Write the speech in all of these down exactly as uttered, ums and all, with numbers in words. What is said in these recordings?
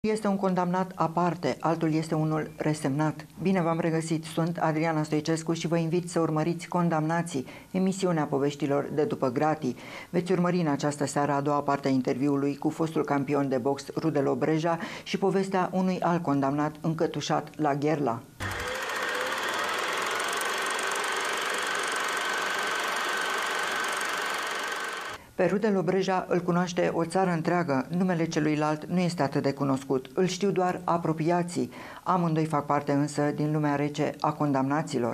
Este un condamnat aparte, altul este unul resemnat. Bine v-am regăsit, sunt Adriana Stoicescu și vă invit să urmăriți Condamnații, emisiunea poveștilor de după gratii. Veți urmări în această seară a doua parte a interviului cu fostul campion de box Rudel Obreja și povestea unui alt condamnat încătușat la Gherla. Pe Rudel Obreja îl cunoaște o țară întreagă, numele celuilalt nu este atât de cunoscut, îl știu doar apropiații. Amândoi fac parte însă din lumea rece a condamnaților.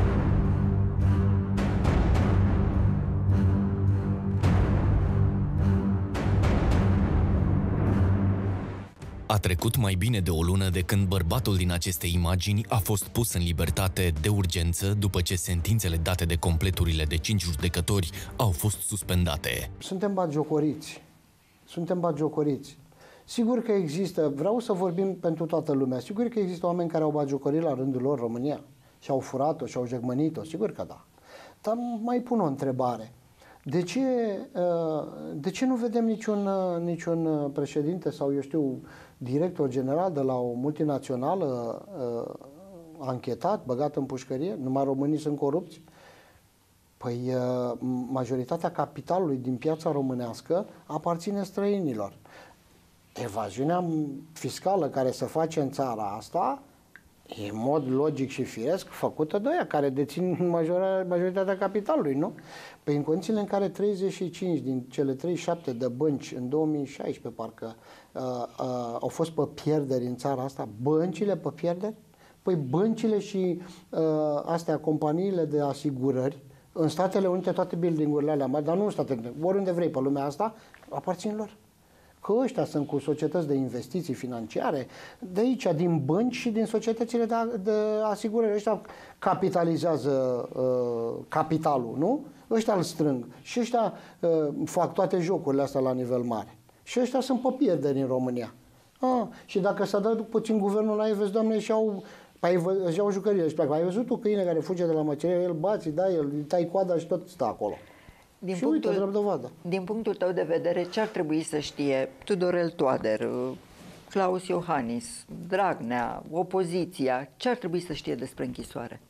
A trecut mai bine de o lună de când bărbatul din aceste imagini a fost pus în libertate de urgență după ce sentințele date de completurile de cinci judecători au fost suspendate. Suntem batjocoriți. Suntem batjocoriți. Sigur că există, vreau să vorbim pentru toată lumea, sigur că există oameni care au batjocorit la rândul lor România și au furat-o și au jegmănit-o, sigur că da. Dar mai pun o întrebare. De ce, de ce nu vedem niciun, niciun președinte sau, eu știu, director general de la o multinațională anchetat, băgat în pușcărie? Numai românii sunt corupți? Păi majoritatea capitalului din piața românească aparține străinilor. Evaziunea fiscală care se face în țara asta e în mod logic și firesc făcută de aia care dețin majoritatea capitalului, nu? Păi în condițiile în care treizeci și cinci din cele treizeci și șapte de bănci în două mii șaisprezece parcă uh, uh, au fost pe pierderi în țara asta, băncile pe pierderi? Păi băncile și uh, astea, companiile de asigurări, în Statele Unite toate building-urile alea mari, dar nu în Statele Unite, oriunde vrei pe lumea asta, aparțin lor. Că ăștia sunt cu societăți de investiții financiare, de aici, din bănci și din societățile de, de asigurări. Ăștia capitalizează uh, capitalul, nu? Ăștia îl strâng și ăștia uh, fac toate jocurile astea la nivel mare. Și ăștia sunt pe pierderi în România. Ah, și dacă s-a dat puțin guvernul la ei, vezi, Doamne, și-au și-au jucările și pleacă. Ai văzut tu câine care fuge de la măcerie, el bați, da, el îi tai coada și tot stă acolo. Din și punctul, uite, drept dovadă. Din punctul tău de vedere, ce ar trebui să știe Tudorel Toader, Claus Iohannis, Dragnea, opoziția, ce ar trebui să știe despre închisoare?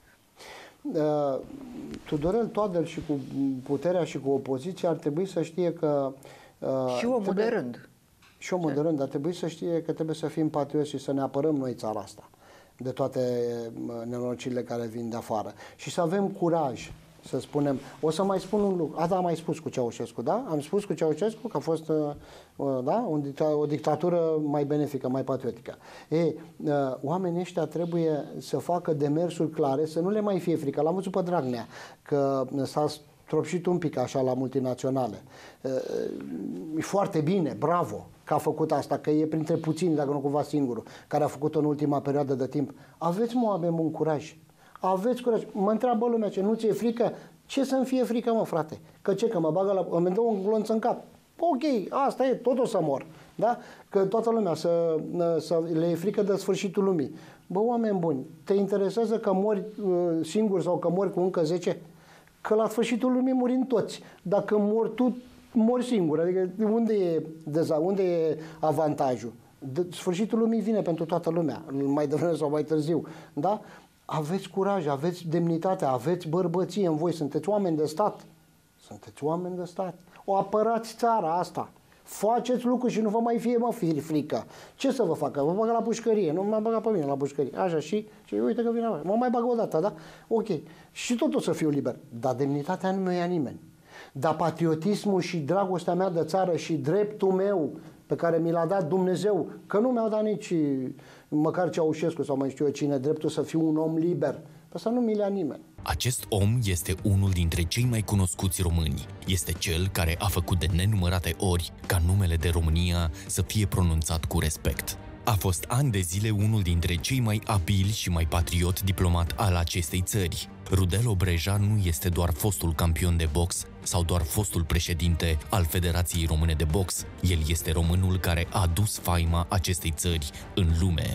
Uh, Tudorel Toader și cu puterea și cu opoziția ar trebui să știe că... Uh, și omul trebuie, de rând. Și omul de rând, dar trebuie să știe că trebuie să fim patrioți și să ne apărăm noi țara asta de toate nenorocirile care vin de afară. Și să avem curaj să spunem, o să mai spun un lucru, asta am mai spus cu Ceaușescu, da? Am spus cu Ceaușescu că a fost da, un, o dictatură mai benefică, mai patriotică. Ei, oamenii ăștia trebuie să facă demersuri clare, să nu le mai fie frică. L-am văzut pe Dragnea, că s-a stropșit un pic așa la multinaționale. E foarte bine, bravo că a făcut asta, că e printre puțini, dacă nu cumva singurul, care a făcut-o în ultima perioadă de timp. Aveți, mă, avem un curaj. Aveți curaj. Mă întreabă lumea ce nu ți-e frică? Ce să-mi fie frică, mă, frate? Că ce? Că mă bagă la... îmi dă un glonț în cap. Ok, asta e, tot o să mor. Da? Că toată lumea să, să le e frică de sfârșitul lumii. Bă, oameni buni, te interesează că mori uh, singur sau că mori cu încă zece? Că la sfârșitul lumii murim toți. Dacă mori tu, mori singur. Adică unde e, deza, unde e avantajul? De, sfârșitul lumii vine pentru toată lumea, mai devreme sau mai târziu. Da? Aveți curaj, aveți demnitate, aveți bărbăție în voi, sunteți oameni de stat. Sunteți oameni de stat. O apărați țara asta. Faceți lucruri și nu vă mai fie, mă, frică. Ce să vă facă? Vă bagă la pușcărie. Nu m-a băgat pe mine la pușcărie. Așa și, și uite că vine. Mă mai bag o dată, da? Ok. Și tot o să fiu liber. Dar demnitatea nu mi-o ia nimeni. Dar patriotismul și dragostea mea de țară și dreptul meu pe care mi l-a dat Dumnezeu, că nu mi-au dat nici măcar Ceaușescu sau mai știu eu cine, dreptul să fiu un om liber. Pe asta nu mi l-a nimeni. Acest om este unul dintre cei mai cunoscuți români. Este cel care a făcut de nenumărate ori ca numele de România să fie pronunțat cu respect. A fost ani de zile unul dintre cei mai abili și mai patriot diplomat al acestei țări. Rudel Obreja nu este doar fostul campion de box sau doar fostul președinte al Federației Române de Box. El este românul care a dus faima acestei țări în lume.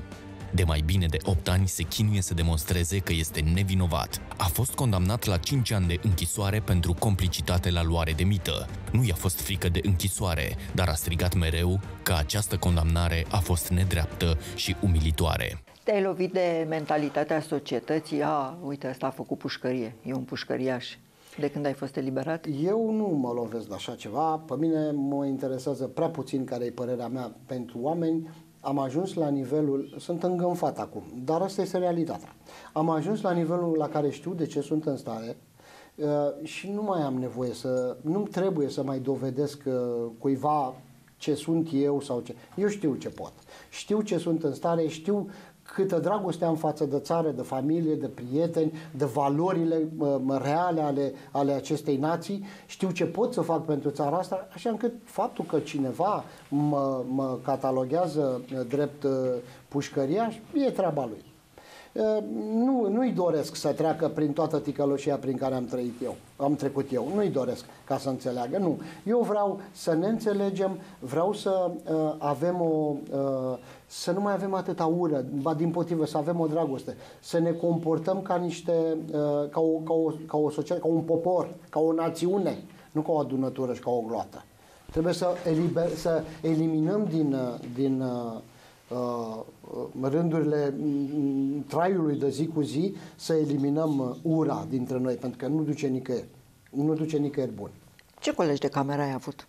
De mai bine de opt ani se chinuie să demonstreze că este nevinovat. A fost condamnat la cinci ani de închisoare pentru complicitate la luare de mită. Nu i-a fost frică de închisoare, dar a strigat mereu că această condamnare a fost nedreaptă și umilitoare. Te-ai lovit de mentalitatea societății? A, uite, ăsta a făcut pușcărie, e un pușcăriaș. De când ai fost eliberat? Eu nu mă lovesc de așa ceva. Pe mine mă interesează prea puțin care e părerea mea pentru oameni. Am ajuns la nivelul, sunt îngânfat acum, dar asta este realitatea. Am ajuns la nivelul la care știu de ce sunt în stare uh, și nu mai am nevoie să, nu trebuie să mai dovedesc uh, cuiva ce sunt eu sau ce. Eu știu ce pot. Știu ce sunt în stare, știu câtă dragoste am față de țară, de familie, de prieteni, de valorile uh, reale ale, ale acestei nații. Știu ce pot să fac pentru țara asta, așa încât faptul că cineva mă, mă cataloghează drept uh, pușcăriaș, e treaba lui. Uh, nu, nu-i doresc să treacă prin toată ticăloșia prin care am trăit eu, am trecut eu. Nu-i doresc ca să înțeleagă, nu. Eu vreau să ne înțelegem, vreau să uh, avem o... Uh, să nu mai avem atâta ură, ba dimpotrivă, să avem o dragoste, să ne comportăm ca niște, uh, ca, o, ca, o, ca o societate, ca un popor, ca o națiune, nu ca o adunătură și ca o gloată. Trebuie să, eliber, să eliminăm din, din uh, rândurile traiului de zi cu zi, să eliminăm ura dintre noi, pentru că nu duce nicăieri. Nu duce nicăieri bun. Ce colegi de cameră ai avut?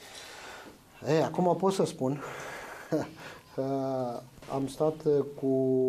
Ei, acum pot să spun. Uh, am stat cu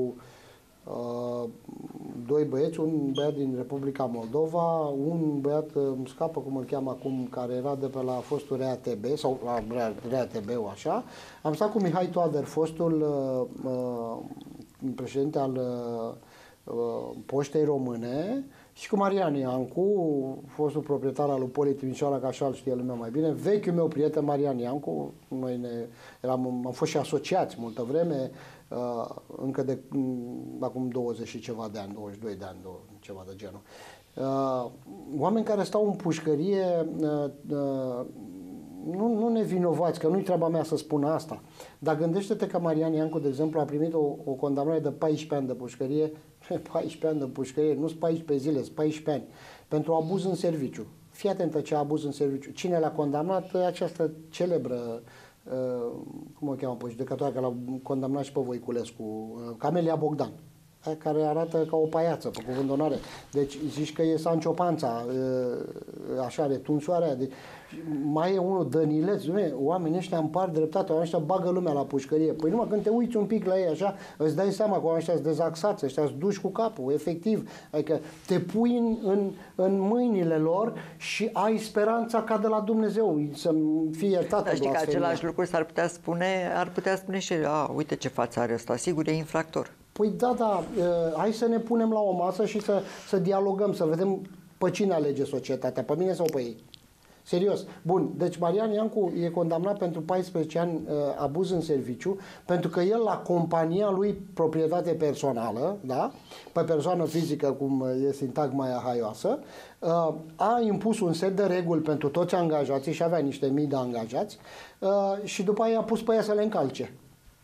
uh, doi băieți, un băiat din Republica Moldova, un băiat, îmi scapă cum îl cheamă acum, care era de pe la fostul R A T B, sau R A T B-ul așa. Am stat cu Mihai Toader, fostul uh, uh, președinte al uh, Poștei Române, și cu Marian Iancu, fostul proprietar al lui Poli Timișoara, că așa îl știe lumea mai bine, vechiul meu prieten Marian Iancu. Noi ne, eram, am fost și asociați multă vreme, uh, încă de acum douăzeci și ceva de ani, douăzeci și doi de ani, ceva de genul. Uh, oameni care stau în pușcărie, uh, uh, nu, nu nevinovați, că nu-i treaba mea să spun asta, dar gândește-te că Marian Iancu, de exemplu, a primit o, o condamnare de paisprezece ani de pușcărie, paisprezece ani de pușcărie, nu sunt paisprezece zile, sunt paisprezece ani, pentru abuz în serviciu. Fii atentă ce abuz în serviciu. Cine l-a condamnat? Această celebră, uh, cum o cheamă pe judecătoare, că l-a condamnat și pe Voiculescu, uh, Camelia Bogdan, care arată ca o paiață, pe cuvânt de onoare. Deci zici că e Sancio Panța, așa, retunsoarea. Deci, mai e unul, Dănileț, oamenii ăștia împart dreptate, oamenii ăștia bagă lumea la pușcărie. Păi numai când te uiți un pic la ei așa, îți dai seama că oamenii ăștia sunt dezaxați, ăștia sunt duși cu capul, efectiv. Adică te pui în, în, în mâinile lor și ai speranța ca de la Dumnezeu să fie iertată. Dar știi că același lucru s-ar putea spune, ar putea spune și, a, uite ce față are ăsta, sigur e infractor. Păi da, da, uh, hai să ne punem la o masă și să, să dialogăm, să vedem pe cine alege societatea, pe mine sau pe ei. Serios. Bun, deci Marian Iancu e condamnat pentru paisprezece ani uh, abuz în serviciu, pentru că el la compania lui proprietate personală, da, pe persoană fizică, cum e sintagma aia haioasă, uh, a impus un set de reguli pentru toți angajații și avea niște mii de angajați uh, și după aia a pus pe ea să le încalce.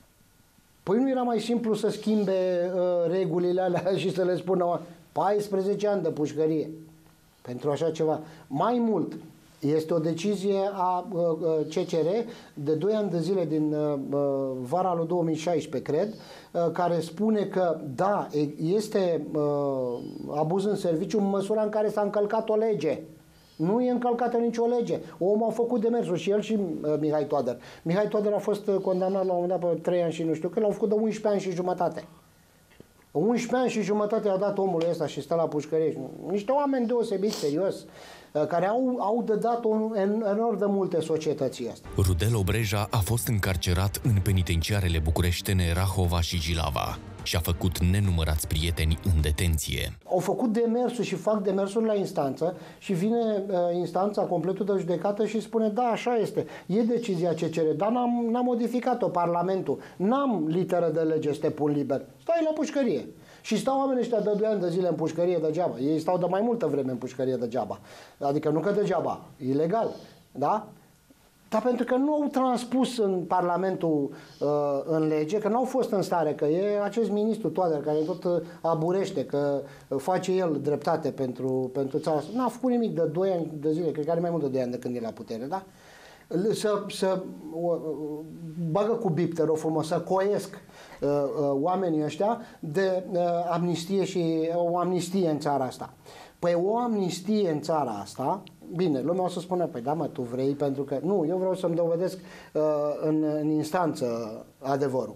Păi nu era mai simplu să schimbe uh, regulile alea și să le spună paisprezece ani de pușcărie pentru așa ceva? Mai mult, este o decizie a uh, C C R de doi ani de zile din uh, vara lui două mii șaisprezece, cred, uh, care spune că da, este uh, abuz în serviciu în măsura în care s-a încălcat o lege. Nu e încălcată nicio lege. Omul a făcut demersul și el și uh, Mihai Toader. Mihai Toader a fost condamnat la un moment dat pe trei ani și nu știu, că l-au făcut de unsprezece ani și jumătate. unsprezece ani și jumătate a dat omului ăsta și stă la pușcărie. Niște oameni deosebit, serios, uh, care au, au de dat un enorm de multe societății astea. Rudel Obreja a fost încarcerat în penitenciarele bucureștene Rahova și Jilava și a făcut nenumărați prieteni în detenție. Au făcut demersuri și fac demersuri la instanță și vine uh, instanța, completul de judecată și spune da, așa este, e decizia C C R, dar n-am, n-am modificat-o Parlamentul, n-am literă de lege să te pun liber, stai la pușcărie. Și stau oamenii ăștia de doi ani de zile în pușcărie degeaba, ei stau de mai multă vreme în pușcărie degeaba, adică nu că degeaba, ilegal, da? Dar pentru că nu au transpus în Parlamentul uh, în lege, că nu au fost în stare, că e acest ministru Toader care tot uh, aburește, că uh, face el dreptate pentru, pentru țara asta. N-a făcut nimic de doi ani de zile, cred că are mai mult de doi ani de când e la putere, da? Să, să uh, bagă cu bipterul frumos, să coiesc uh, uh, oamenii ăștia de uh, amnistie și o amnistie în țara asta. Păi o amnistie în țara asta, bine, lumea o să spună, păi da mă, tu vrei pentru că... Nu, eu vreau să-mi dovedesc uh, în, în instanță adevărul.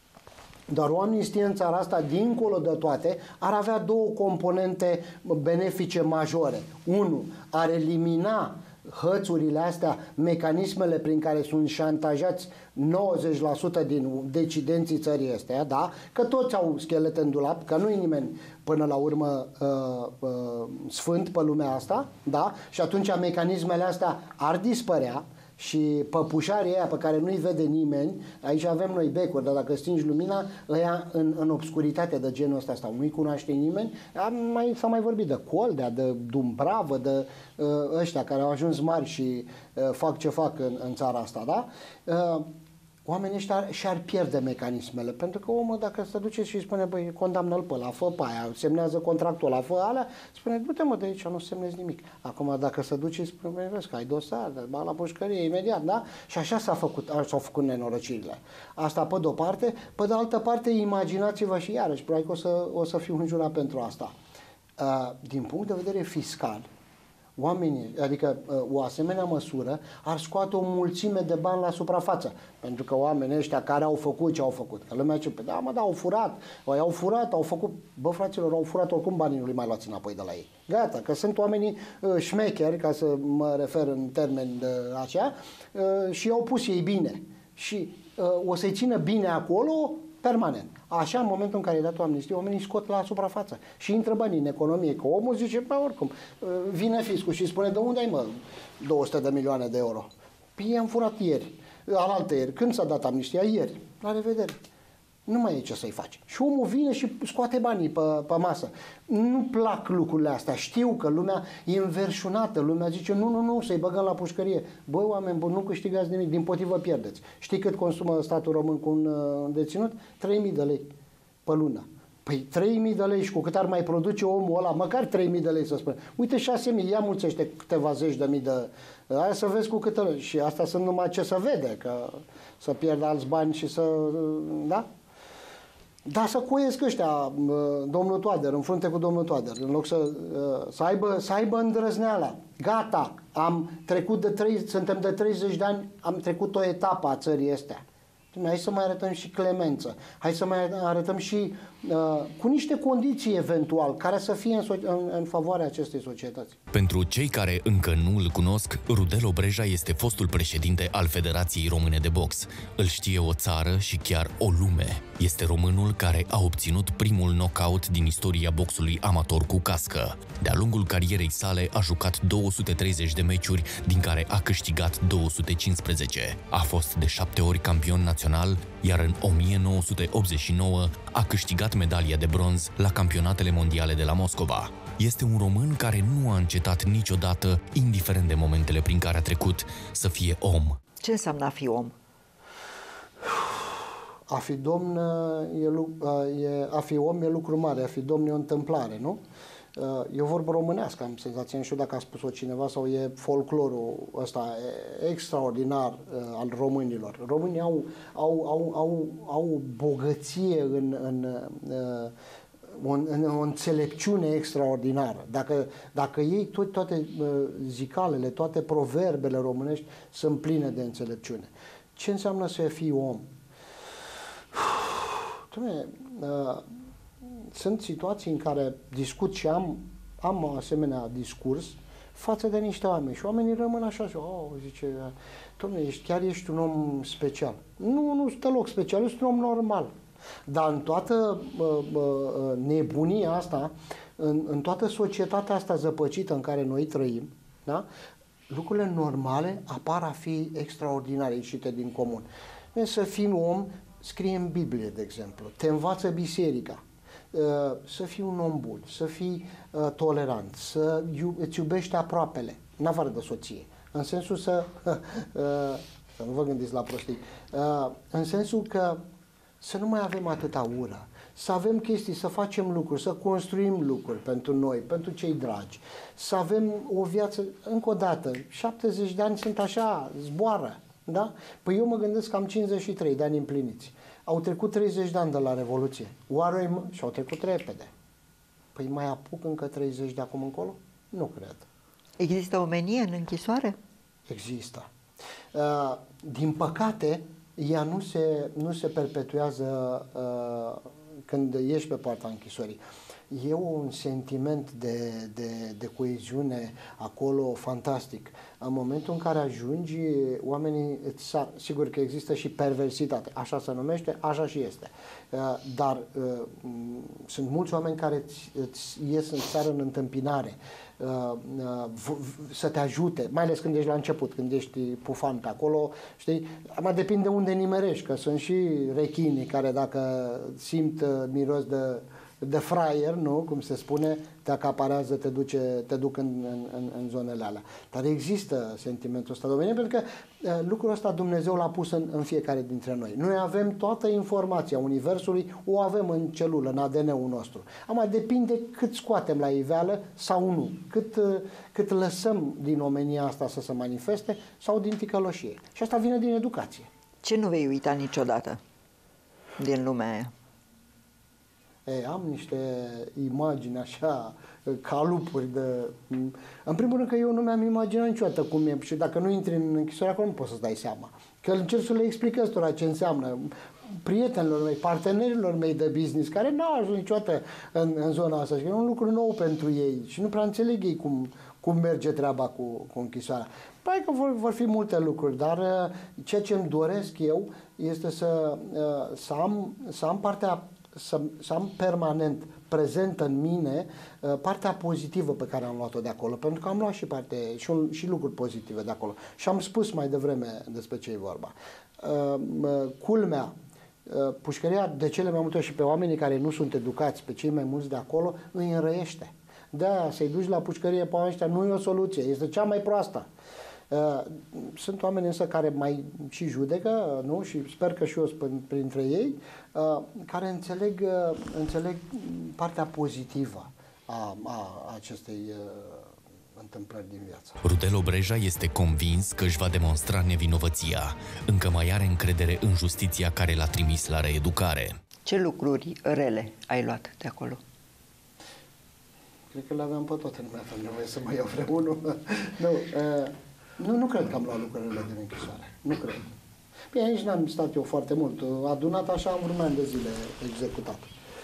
Dar o amnistie în țara asta, dincolo de toate, ar avea două componente benefice majore. Unu, ar elimina hățurile astea, mecanismele prin care sunt șantajați nouăzeci la sută din decidenții țării astea, da? Că toți au schelete în dulap, că nu e nimeni până la urmă uh, uh, sfânt pe lumea asta, da? Și atunci mecanismele astea ar dispărea și păpușarii aia pe care nu-i vede nimeni, aici avem noi becuri, dar dacă stingi lumina, ăia în, în obscuritate de genul ăsta sau nu-i cunoaște nimeni, mai, s-a mai vorbit de Coldea, de Dumbravă, de uh, ăștia care au ajuns mari și uh, fac ce fac în, în țara asta, da? Uh, Oamenii ăștia și-ar pierde mecanismele, pentru că omul, dacă se duce și spune, băi, condamnă-l pe ăla, fă pe aia, semnează contractul ăla, fă alea, spune, du-te mă de aici, nu semnezi nimic. Acum, dacă se duce și spune, băi, vezi că ai dosar, ba la pușcărie, imediat, da? Și așa s-a făcut, așa s-au făcut nenorocirile. Asta pe de-o parte, pe de altă parte, imaginați-vă și iarăși, probabil că o să, o să fiu înjurat pentru asta. Uh, din punct de vedere fiscal, oamenii, adică o asemenea măsură ar scoate o mulțime de bani la suprafață, pentru că oamenii ăștia care au făcut ce au făcut, că lumea zice, da mă, da, au furat, o, au furat, au făcut, bă fraților, au furat, oricum banii nu-i mai luați înapoi de la ei. Gata, că sunt oamenii uh, șmecheri, ca să mă refer în termeni de aceea, uh, și au pus ei bine și uh, o să-i țină bine acolo permanent. Așa, în momentul în care e dat o amnistie, oamenii scot la suprafață și intră banii în economie, că omul zice, bă, oricum, vine fiscul și spune, de unde ai, mă, două sute de milioane de euro? Păi am furat ieri, alaltă ieri. Când s-a dat amnistia? Ieri. La revedere. Nu mai e ce să-i faci. Și omul vine și scoate banii pe, pe masă. Nu plac lucrurile astea. Știu că lumea e înverșunată. Lumea zice, nu, nu, nu, să-i băgăm la pușcărie. Băi, oameni buni, nu câștigați nimic. Dimpotrivă pierdeți. Știi cât consumă statul român cu un uh, deținut? trei mii de lei pe lună. Păi trei mii de lei și cu cât ar mai produce omul ăla, măcar trei mii de lei să spune. Uite, șase mii, ia mulțește câteva zeci de mii de... Aia să vezi cu câte... Și asta sunt numai ce să vede, că să pierdă alți bani și să... Da? Dar să coiesc ăștia, domnul Toader, în frunte cu domnul Toader, în loc să, să, aibă, să aibă îndrăzneala. Gata, am trecut de trei, suntem de treizeci de ani, am trecut o etapă a țării astea. Hai să mai arătăm și clemență, hai să mai arătăm și uh, cu niște condiții eventual care să fie în, so- în, în favoarea acestei societăți. Pentru cei care încă nu îl cunosc, Rudel Obreja este fostul președinte al Federației Române de Box. Îl știe o țară și chiar o lume. Este românul care a obținut primul knockout din istoria boxului amator cu cască. De-a lungul carierei sale a jucat două sute treizeci de meciuri, din care a câștigat două sute cincisprezece. A fost de șapte ori campion național, iar în o mie nouă sute optzeci și nouă a câștigat medalia de bronz la campionatele mondiale de la Moscova. Este un român care nu a încetat niciodată, indiferent de momentele prin care a trecut, să fie om. Ce înseamnă a fi om? A fi domn e, e, a fi om e lucru mare, a fi domn e o întâmplare, nu? E o vorbă românească, am senzația, nu știu dacă a spus-o cineva sau e folclorul ăsta extraordinar al românilor. Românii au, au, au, au, au o bogăție în, în, în, în o înțelepciune extraordinară. Dacă, dacă iei tot, toate zicalele, toate proverbele românești sunt pline de înțelepciune. Ce înseamnă să fii om? Doamne, uh, sunt situații în care discut și am, am asemenea discurs față de niște oameni și oamenii rămân așa și oh, zice, doamne, ești, chiar ești un om special. Nu, nu sunt deloc special, sunt un om normal. Dar în toată uh, uh, nebunia asta, în, în toată societatea asta zăpăcită în care noi trăim, da? Lucrurile normale apar a fi extraordinare, ieșite din comun. Să fim om, scrie în Biblie, de exemplu, te învață biserica, să fii un om bun, să fii tolerant, să îți iubești aproapele, în afară de soție. În sensul să... să nu vă gândiți la prostii. În sensul că să nu mai avem atâta ură. Să avem chestii, să facem lucruri, să construim lucruri pentru noi, pentru cei dragi. Să avem o viață, încă o dată, șaptezeci de ani sunt așa, zboară. Da? Păi eu mă gândesc că am cincizeci și trei de ani împliniți. Au trecut treizeci de ani de la Revoluție. Oare și au trecut repede. Păi mai apuc încă treizeci de acum încolo? Nu cred. Există omenie în închisoare? Există. Uh, din păcate, ea nu se, nu se perpetuează uh, când ieși pe poarta închisorii. E un sentiment de, de, de coeziune acolo fantastic. În momentul în care ajungi, oamenii, îți, sigur că există și perversitate, așa se numește, așa și este. Dar sunt mulți oameni care îți, îți ies în țară în întâmpinare, să te ajute, mai ales când ești la început, când ești pufan pe acolo, știi? Mai depinde unde nimerești, că sunt și rechinii care dacă simt miros de de fraier, nu? Cum se spune, te acaparează, te, duce, te duc în, în, în zonele alea. Dar există sentimentul ăsta de omenie, pentru că uh, lucrul ăsta Dumnezeu l-a pus în, în fiecare dintre noi. Noi avem toată informația Universului, o avem în celulă, în A D N-ul nostru. Acum depinde cât scoatem la iveală sau nu, cât, uh, cât lăsăm din omenia asta să se manifeste sau din ticăloșie. Și asta vine din educație. Ce nu vei uita niciodată din lumea aia? E, am niște imagini așa, calupuri de... În primul rând că eu nu mi-am imaginat niciodată cum e și dacă nu intri în închisoare acolo nu poți să-ți dai seama. Că încerc să le explic ăstora ce înseamnă prietenilor mei, partenerilor mei de business care n-au ajuns niciodată în, în zona asta și că e un lucru nou pentru ei și nu prea înțeleg ei cum, cum merge treaba cu, cu închisoarea. Păi că vor, vor fi multe lucruri, dar ceea ce îmi doresc eu este să, să, am, să am partea Să, să am permanent prezent în mine uh, partea pozitivă pe care am luat-o de acolo, pentru că am luat și, parte, și, un, și lucruri pozitive de acolo. Și am spus mai devreme despre ce e vorba. Uh, uh, culmea, uh, pușcăria de cele mai multe ori și pe oamenii care nu sunt educați, pe cei mai mulți de acolo, îi înrăiește. De-aia să-i duci la pușcărie pe oamenii ăștia nu e o soluție, este cea mai proastă. Sunt oameni însă care mai și judecă, nu? Și sper că și eu sunt printre ei, care înțeleg, înțeleg partea pozitivă a, a acestei întâmplări din viață. Rudel Obreja este convins că își va demonstra nevinovăția. Încă mai are încredere în justiția care l-a trimis la reeducare. Ce lucruri rele ai luat de acolo? Cred că le aveam pe toate, nu mi-a nevoie să mai iau vreunul. nu, uh, Nu, nu cred că am luat lucrurile din închisoare. Nu cred. Bine, aici n-am stat eu foarte mult. Adunat așa am vreun an de zile executat.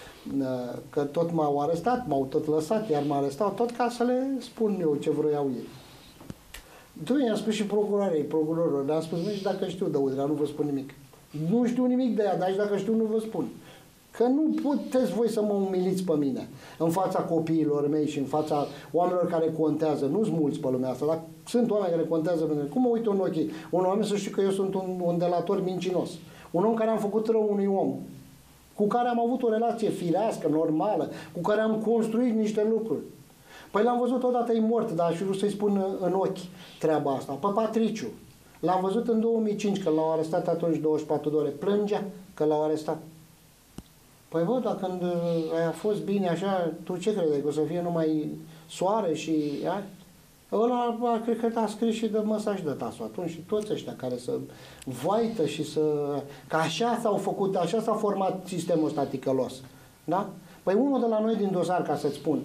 Că tot m-au arestat, m-au tot lăsat, iar m-au arestat, tot ca să le spun eu ce vroiau ei. Doi, i-am spus și procurorei, procurorilor, le-am spus, nu știu dacă știu de Udrea, nu vă spun nimic. Nu știu nimic de ea, dar și dacă știu, nu vă spun. Că nu puteți voi să mă umiliți pe mine în fața copiilor mei și în fața oamenilor care contează. Nu-s mulți pe lumea asta, dar sunt oameni care contează pentru mine. Cum mă uit în ochii un oameni să știu că eu sunt un, un delator mincinos? Un om care am făcut rău unui om, cu care am avut o relație firească, normală, cu care am construit niște lucruri. Păi l-am văzut odată, e mort, dar aș vrea să-i spun în ochi treaba asta. Pe Patriciu. L-am văzut în două mii cinci, că l-au arestat atunci douăzeci și patru de ore. Plângea că l-au arestat. Păi bă, dar când a fost bine așa, tu ce crezi? Că o să fie numai soare și... A? Ăla, a, cred că a scris și de măsaj de tasul atunci și toți ăștia care să vaită și să... Că așa s-au făcut, așa s-a format sistemul ăsta ticălos. Da? Păi unul de la noi din dosar, ca să-ți spun,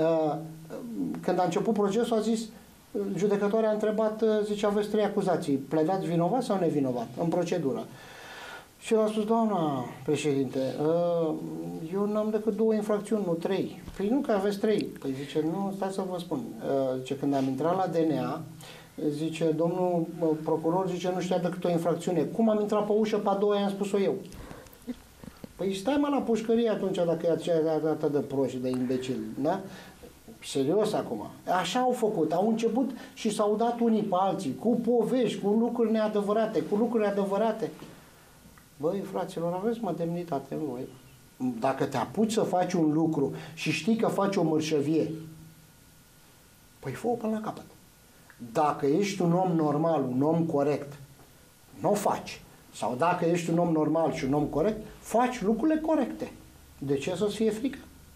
când a început procesul a zis, judecătoarea a întrebat, zice, aveți trei acuzații, pledați vinovat sau nevinovat în procedură? Și el a spus, doamna președinte, eu n-am decât două infracțiuni, nu trei. Păi nu, că aveți trei. Păi zice, nu, stați să vă spun. Zice, când am intrat la D N A, zice, domnul procuror, zice, nu știa decât o infracțiune. Cum am intrat pe ușă, pe a doua i-am spus-o eu. Păi stai mă la pușcărie atunci, dacă e aceea dată de proști, de imbecil, da? Serios acum. Așa au făcut. Au început și s-au dat unii pe alții, cu povești, cu lucruri neadevărate, cu lucruri adevărate. Băi, fraților, aveți mă demnitate în voi. Dacă te apuci să faci un lucru și știi că faci o mărșăvie, păi fă-o până la capăt. Dacă ești un om normal, un om corect, nu o faci. Sau dacă ești un om normal și un om corect, faci lucrurile corecte. De ce să-ți fie frică?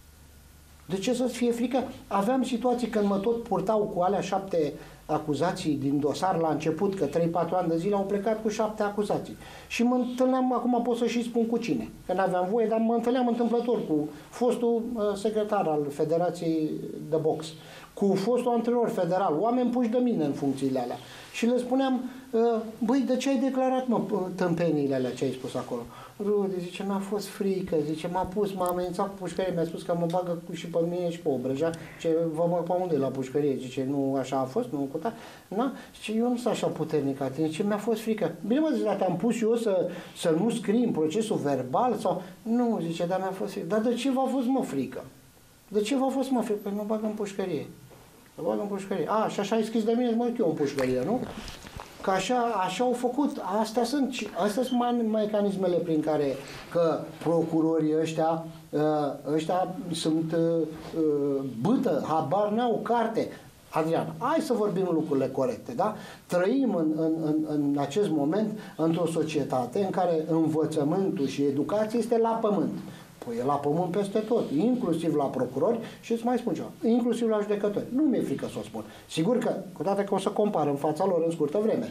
De ce să-ți fie frică? Aveam situații când mă tot purtau cu alea șapte acuzații din dosar la început, că trei patru ani de zile au plecat cu șapte acuzații. Și mă întâlneam, acum pot să și spun cu cine, că n-aveam voie, dar mă întâlneam întâmplător cu fostul uh, secretar al Federației de Box, cu fostul antrenor federal, oameni puși de mine în funcțiile alea. Și le spuneam, băi, de ce ai declarat, mă, tâmpeniile alea ce ai spus acolo? Rude, zice, mi-a fost frică, zice, m-a pus, m-a amenințat cu pușcărie, mi-a spus că mă bagă și pe mine și pe Obrăja, ce vă mă pe unde la pușcărie, zice, nu așa a fost, nu cu ta, na? Zice, eu nu sunt așa puternic ca tine, zice, mi-a fost frică. Bine, mă, zice, dar te-am pus eu să, să nu scrii în procesul verbal sau... Nu, zice, dar mi-a fost frică. Dar de ce v-a fost, mă, frică? De ce v-a fost, mă, frică? Păi mă bagă în pușcărie. Mă bagă în pușcărie. A, și așa ai scris de mine, mă duc eu în pușcărie, nu? Că așa, așa au făcut, astea sunt, astea sunt mecanismele prin care că procurorii ăștia, ăștia sunt bâtă, habar n-au, carte. Adrian, hai să vorbim lucrurile corecte, da? Trăim în, în, în, în acest moment într-o societate în care învățământul și educația este la pământ. Păi e la pământ peste tot, inclusiv la procurori și îți mai spun ceva, inclusiv la judecători. Nu mi-e frică să o spun. Sigur că, cu toate că o să compar în fața lor în scurtă vreme,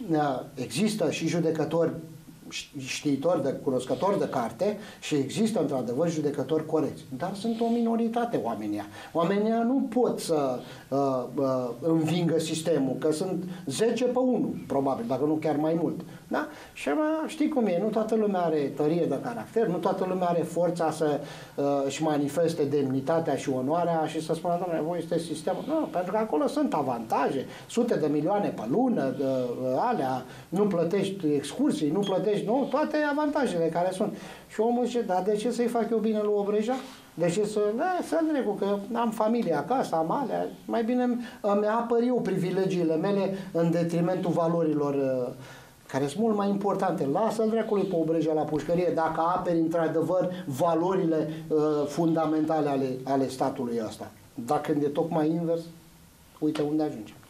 există și judecători știitori, de, cunoscători de carte și există într-adevăr judecători corecți. Dar sunt o minoritate oamenii. Oamenii nu pot să uh, uh, învingă sistemul, că sunt zece pe unu, probabil, dacă nu chiar mai mult. Da? Și mă, știi cum e, nu toată lumea are tărie de caracter, nu toată lumea are forța să uh, își manifeste demnitatea și onoarea și să spună, doamne, voi este sistemul. Nu, pentru că acolo sunt avantaje, sute de milioane pe lună, de, uh, alea, nu plătești excursii, nu plătești, nu, toate avantajele care sunt. Și omul zice, dar de ce să-i fac eu bine lui Obreja? De ce să... Da, să trecu, că am familie acasă, am alea, mai bine îmi apăr eu privilegiile mele în detrimentul valorilor uh, care sunt mult mai importante. Lasă-l dracului pe Obreja la pușcărie dacă aperi într-adevăr valorile uh, fundamentale ale, ale statului ăsta. Dacă când e tocmai invers, uite unde ajungem.